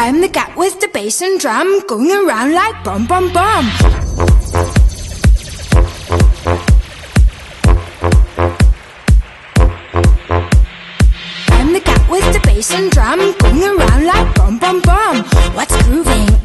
I'm the cat with the bass and drum, going around like bum bum bum. I'm the cat with the bass and drum, going around like bum bum bum. What's grooving?